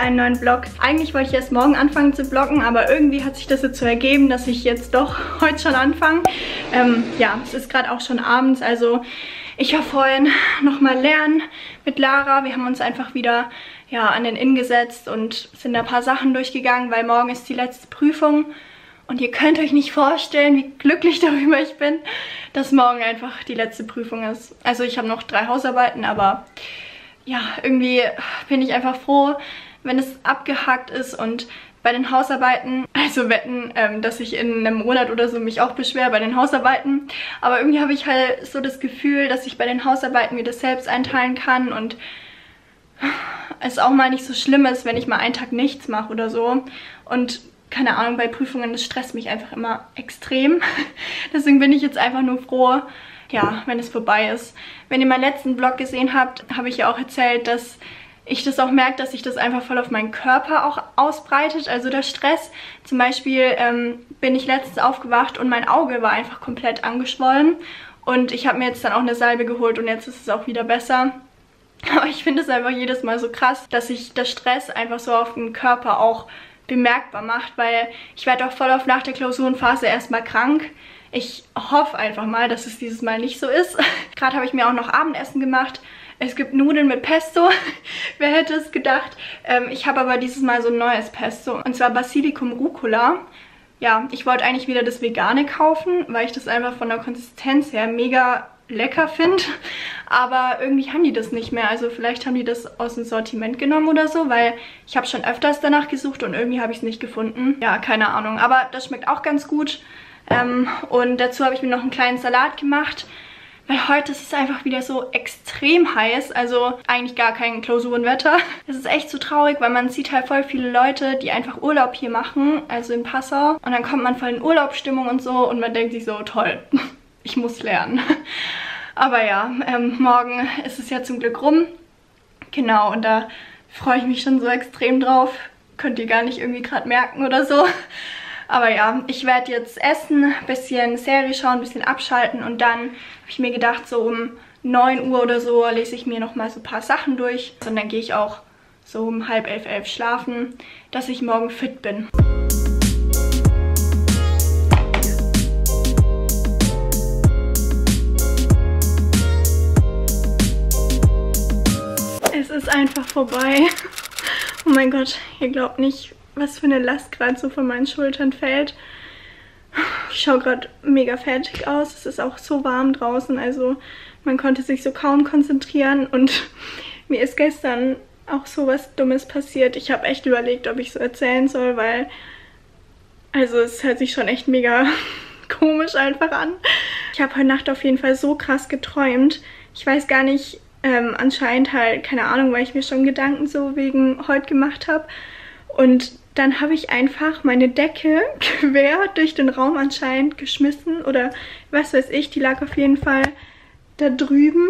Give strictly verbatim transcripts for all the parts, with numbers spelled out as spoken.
einen neuen Vlog. Eigentlich wollte ich erst morgen anfangen zu vloggen, aber irgendwie hat sich das jetzt so ergeben, dass ich jetzt doch heute schon anfange. Ähm, ja, es ist gerade auch schon abends, also ich war vorhin nochmal lernen mit Lara. Wir haben uns einfach wieder ja, an den Inn gesetzt und sind da ein paar Sachen durchgegangen, weil morgen ist die letzte Prüfung. Und ihr könnt euch nicht vorstellen, wie glücklich darüber ich bin, dass morgen einfach die letzte Prüfung ist. Also ich habe noch drei Hausarbeiten, aber ja, irgendwie bin ich einfach froh, wenn es abgehakt ist. Und bei den Hausarbeiten, also wetten, ähm, dass ich in einem Monat oder so mich auch beschwere bei den Hausarbeiten. Aber irgendwie habe ich halt so das Gefühl, dass ich bei den Hausarbeiten mir das selbst einteilen kann und es auch mal nicht so schlimm ist, wenn ich mal einen Tag nichts mache oder so. Und keine Ahnung, bei Prüfungen, das stresst mich einfach immer extrem. Deswegen bin ich jetzt einfach nur froh, ja, wenn es vorbei ist. Wenn ihr meinen letzten Vlog gesehen habt, habe ich ja auch erzählt, dass ich das auch merke, dass sich das einfach voll auf meinen Körper auch ausbreitet. Also der Stress. Zum Beispiel ähm, bin ich letztens aufgewacht und mein Auge war einfach komplett angeschwollen. Und ich habe mir jetzt dann auch eine Salbe geholt und jetzt ist es auch wieder besser. Aber ich finde es einfach jedes Mal so krass, dass sich der Stress einfach so auf den Körper auch bemerkbar macht, weil ich werde auch voll auf nach der Klausurenphase erstmal krank. Ich hoffe einfach mal, dass es dieses Mal nicht so ist. Gerade habe ich mir auch noch Abendessen gemacht. Es gibt Nudeln mit Pesto. Wer hätte es gedacht? Ähm, ich habe aber dieses Mal so ein neues Pesto. Und zwar Basilikum Rucola. Ja, ich wollte eigentlich wieder das Vegane kaufen, weil ich das einfach von der Konsistenz her mega lecker finde. Aber irgendwie haben die das nicht mehr. Also vielleicht haben die das aus dem Sortiment genommen oder so, weil ich habe schon öfters danach gesucht und irgendwie habe ich es nicht gefunden. Ja, keine Ahnung. Aber das schmeckt auch ganz gut. Ähm, und dazu habe ich mir noch einen kleinen Salat gemacht. Weil heute ist es einfach wieder so extrem heiß, also eigentlich gar kein Klausurenwetter. Es ist echt so traurig, weil man sieht halt voll viele Leute, die einfach Urlaub hier machen, also in Passau. Und dann kommt man voll in Urlaubsstimmung und so und man denkt sich so, toll, ich muss lernen. Aber ja, ähm, morgen ist es ja zum Glück rum. Genau, und da freue ich mich schon so extrem drauf. Könnt ihr gar nicht irgendwie gerade merken oder so. Aber ja, ich werde jetzt essen, ein bisschen Serie schauen, ein bisschen abschalten und dann habe ich mir gedacht, so um neun Uhr oder so lese ich mir nochmal so ein paar Sachen durch. Und dann gehe ich auch so um halb elf, elf schlafen, dass ich morgen fit bin. Es ist einfach vorbei. Oh mein Gott, ihr glaubt nicht, was für eine Last gerade so von meinen Schultern fällt. Ich schaue gerade mega fertig aus. Es ist auch so warm draußen, also man konnte sich so kaum konzentrieren. Und mir ist gestern auch so was Dummes passiert. Ich habe echt überlegt, ob ich so erzählen soll, weil also es hört sich schon echt mega komisch einfach an. Ich habe heute Nacht auf jeden Fall so krass geträumt. Ich weiß gar nicht, ähm, anscheinend halt, keine Ahnung, weil ich mir schon Gedanken so wegen heute gemacht habe. Und dann habe ich einfach meine Decke quer durch den Raum anscheinend geschmissen oder was weiß ich, die lag auf jeden Fall da drüben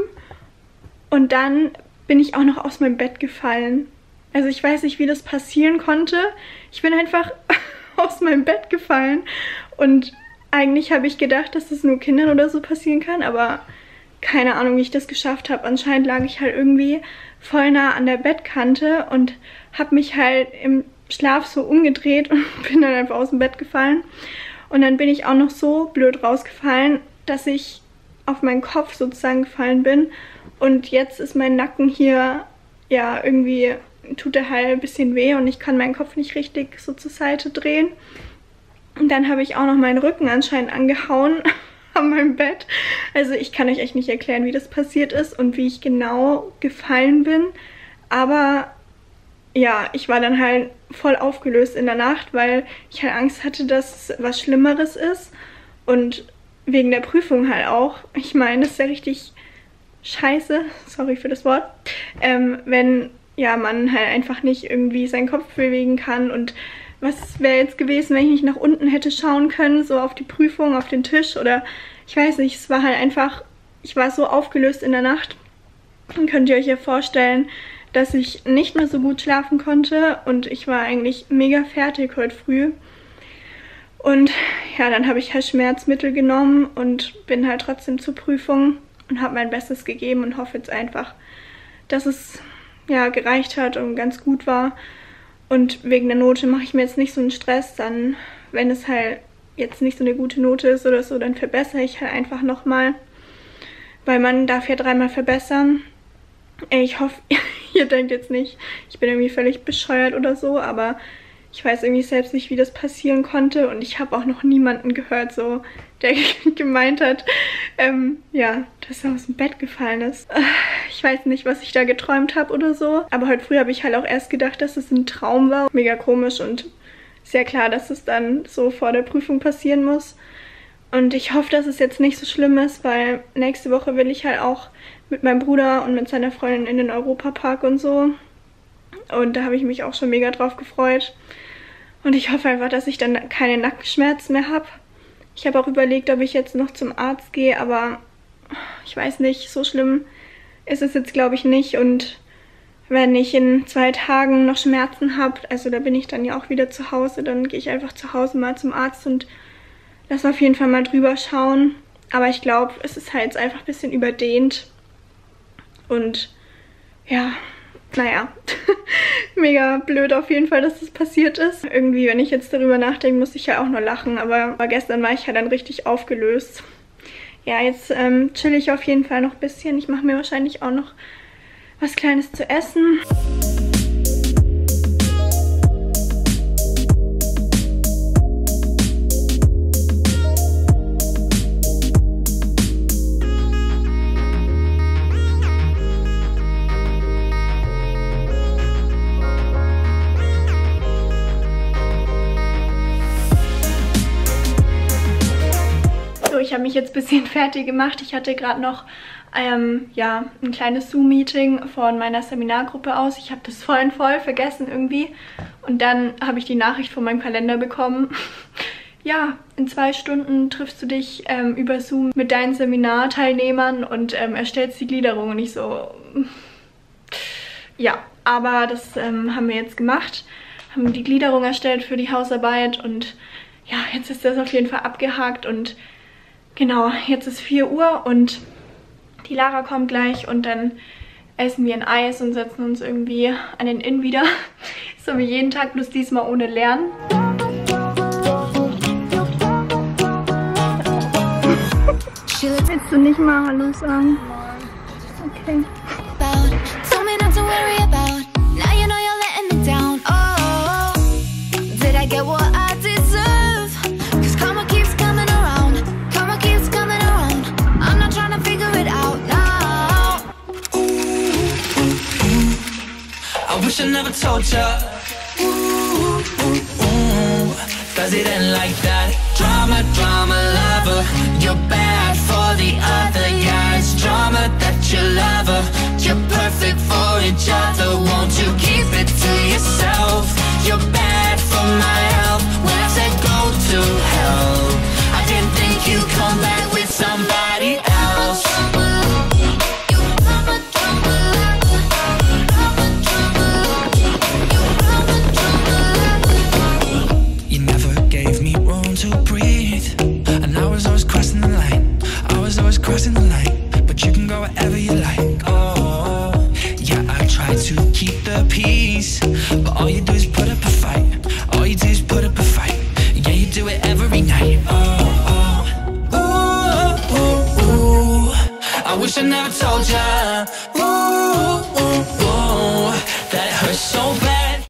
und dann bin ich auch noch aus meinem Bett gefallen. Also ich weiß nicht, wie das passieren konnte. Ich bin einfach aus meinem Bett gefallen und eigentlich habe ich gedacht, dass das nur Kindern oder so passieren kann, aber keine Ahnung, wie ich das geschafft habe. Anscheinend lag ich halt irgendwie voll nah an der Bettkante und habe mich halt im Schlaf so umgedreht und bin dann einfach aus dem Bett gefallen. Und dann bin ich auch noch so blöd rausgefallen, dass ich auf meinen Kopf sozusagen gefallen bin. Und jetzt ist mein Nacken hier, ja, irgendwie tut er halt ein bisschen weh und ich kann meinen Kopf nicht richtig so zur Seite drehen. Und dann habe ich auch noch meinen Rücken anscheinend angehauen an meinem Bett. Also ich kann euch echt nicht erklären, wie das passiert ist und wie ich genau gefallen bin. Aber ja, ich war dann halt voll aufgelöst in der Nacht, weil ich halt Angst hatte, dass was Schlimmeres ist. Und wegen der Prüfung halt auch. Ich meine, das ist ja richtig scheiße, sorry für das Wort, ähm, wenn ja, man halt einfach nicht irgendwie seinen Kopf bewegen kann. Und was wäre jetzt gewesen, wenn ich nicht nach unten hätte schauen können, so auf die Prüfung, auf den Tisch oder ich weiß nicht, es war halt einfach, ich war so aufgelöst in der Nacht. Dann könnt ihr euch ja vorstellen, dass ich nicht mehr so gut schlafen konnte und ich war eigentlich mega fertig heute früh. Und ja, dann habe ich halt Schmerzmittel genommen und bin halt trotzdem zur Prüfung und habe mein Bestes gegeben und hoffe jetzt einfach, dass es ja gereicht hat und ganz gut war. Und wegen der Note mache ich mir jetzt nicht so einen Stress. Dann, wenn es halt jetzt nicht so eine gute Note ist oder so, dann verbessere ich halt einfach nochmal. Weil man darf ja dreimal verbessern. Ich hoffe, ihr denkt jetzt nicht, ich bin irgendwie völlig bescheuert oder so, aber ich weiß irgendwie selbst nicht, wie das passieren konnte. Und ich habe auch noch niemanden gehört, so, der gemeint hat, ähm, ja, dass er aus dem Bett gefallen ist. Ich weiß nicht, was ich da geträumt habe oder so. Aber heute früh habe ich halt auch erst gedacht, dass es ein Traum war. Mega komisch und sehr klar, dass es dann so vor der Prüfung passieren muss. Und ich hoffe, dass es jetzt nicht so schlimm ist, weil nächste Woche will ich halt auch mit meinem Bruder und mit seiner Freundin in den Europapark und so. Und da habe ich mich auch schon mega drauf gefreut. Und ich hoffe einfach, dass ich dann keine Nackenschmerzen mehr habe. Ich habe auch überlegt, ob ich jetzt noch zum Arzt gehe, aber ich weiß nicht, so schlimm ist es jetzt, glaube ich, nicht. Und wenn ich in zwei Tagen noch Schmerzen habe, also da bin ich dann ja auch wieder zu Hause, dann gehe ich einfach zu Hause mal zum Arzt und lass auf jeden Fall mal drüber schauen. Aber ich glaube, es ist halt einfach ein bisschen überdehnt. Und ja, naja, mega blöd auf jeden Fall, dass das passiert ist. Irgendwie, wenn ich jetzt darüber nachdenke, muss ich ja auch nur lachen. Aber gestern war ich ja dann richtig aufgelöst. Ja, jetzt ähm, chill ich auf jeden Fall noch ein bisschen. Ich mache mir wahrscheinlich auch noch was Kleines zu essen. Ich habe mich jetzt ein bisschen fertig gemacht. Ich hatte gerade noch ähm, ja, ein kleines Zoom-Meeting von meiner Seminargruppe aus. Ich habe das voll und voll vergessen irgendwie. Und dann habe ich die Nachricht von meinem Kalender bekommen. Ja, in zwei Stunden triffst du dich ähm, über Zoom mit deinen Seminarteilnehmern und ähm, erstellst die Gliederung. Und ich so, ja, aber das ähm, haben wir jetzt gemacht. Haben die Gliederung erstellt für die Hausarbeit und ja, jetzt ist das auf jeden Fall abgehakt und genau, jetzt ist vier Uhr und die Lara kommt gleich und dann essen wir ein Eis und setzen uns irgendwie an den Inn wieder. So wie jeden Tag, bloß diesmal ohne Lernen. Willst du nicht mal Hallo sagen? Okay. I never told ya. Ooh, ooh, ooh. Does it end like that? Drama, drama, lover. You're bad for the other. Yeah, it's drama that you love her. You're perfect for each other. Won't you keep it to yourself? You're bad for my health. When I said go to hell, I didn't think you'd come back with somebody else. Crossing the line, but you can go wherever you like. Oh, yeah, I try to keep the peace, but all you do is put up a fight. All you do is put up a fight. Yeah, you do it every night. Oh, oh, ooh, ooh, ooh. I wish I never told ya. Ooh, ooh, ooh, that it hurts so